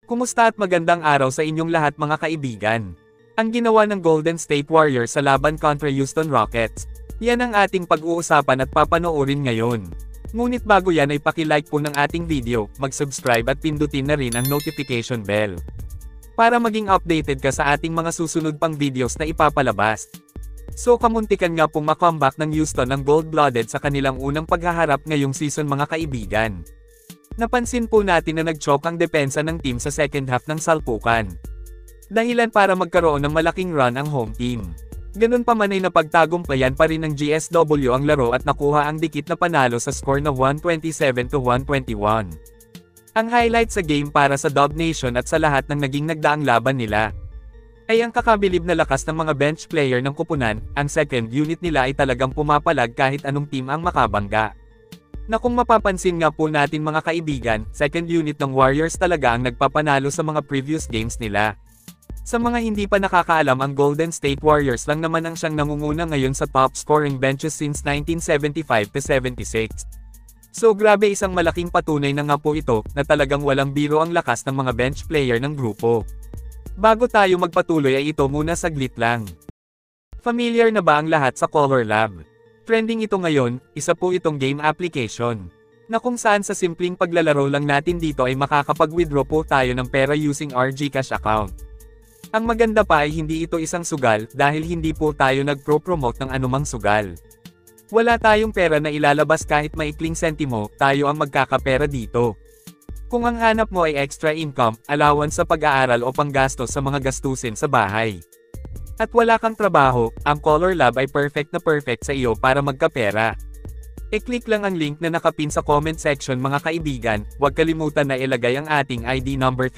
Kumusta at magandang araw sa inyong lahat mga kaibigan. Ang ginawa ng Golden State Warriors sa laban kontra Houston Rockets, yan ang ating pag-uusapan at papanoorin ngayon. Ngunit bago yan ay paki-like po ng ating video, mag-subscribe at pindutin na rin ang notification bell. Para maging updated ka sa ating mga susunod pang videos na ipapalabas. So kamuntikan nga pong makomeback ng Houston ang gold-blooded sa kanilang unang paghaharap ngayong season mga kaibigan. Napansin po natin na nag-choke ang depensa ng team sa second half ng salpukan. Dahilan para magkaroon ng malaking run ang home team. Ganun pa man ay napagtagumpayan pa rin ng GSW ang laro at nakuha ang dikit na panalo sa score na 127-121. Ang highlight sa game para sa Dub Nation at sa lahat ng naging nagdaang laban nila ay ang kakabilib na lakas ng mga bench player ng kupunan. Ang second unit nila ay talagang pumapalag kahit anong team ang makabangga. Na kung mapapansin nga po natin mga kaibigan, second unit ng Warriors talaga ang nagpapanalo sa mga previous games nila. Sa mga hindi pa nakakaalam, ang Golden State Warriors lang naman ang siyang nangunguna ngayon sa top scoring benches since 1975-76. So grabe, isang malaking patunay na nga po ito, na talagang walang biro ang lakas ng mga bench player ng grupo. Bago tayo magpatuloy ay ito muna saglit lang. Familiar na ba ang lahat sa Color Lab? Trending ito ngayon, isa po itong game application, na kung saan sa simpleng paglalaro lang natin dito ay makakapag-withdraw po tayo ng pera using our GCash account. Ang maganda pa ay hindi ito isang sugal dahil hindi po tayo nagpro-promote ng anumang sugal. Wala tayong pera na ilalabas kahit maikling sentimo, tayo ang magkakapera dito. Kung ang hanap mo ay extra income, allowance sa pag-aaral o panggastos sa mga gastusin sa bahay, at wala kang trabaho, ang Color Lab ay perfect na perfect sa iyo para magkapera. I-click lang ang link na nakapin sa comment section mga kaibigan. Huwag kalimutan na ilagay ang ating ID number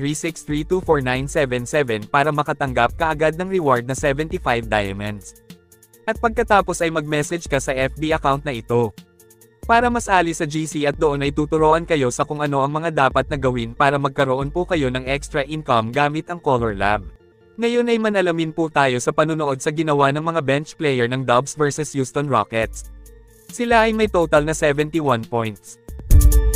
3632497 para makatanggap kaagad ng reward na 75 diamonds. At pagkatapos ay mag-message ka sa FB account na ito, para mas ali sa GC, at doon ay tuturuan kayo sa kung ano ang mga dapat na gawin para magkaroon po kayo ng extra income gamit ang Color Lab. Ngayon ay manalamin po tayo sa panunood sa ginawa ng mga bench player ng Dubs versus Houston Rockets. Sila ay may total na 71 points.